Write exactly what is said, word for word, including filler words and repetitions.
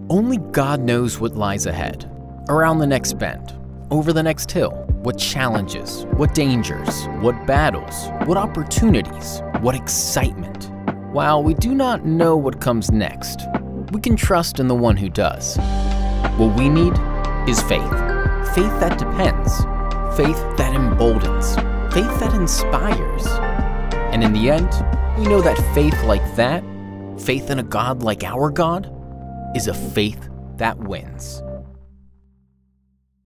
Only God knows what lies ahead, around the next bend, over the next hill, what challenges, what dangers, what battles, what opportunities, what excitement. While we do not know what comes next, we can trust in the one who does. What we need is faith. Faith that depends. Faith that emboldens. Faith that inspires. And in the end, we know that faith like that, faith in a God like our God, is a faith that wins.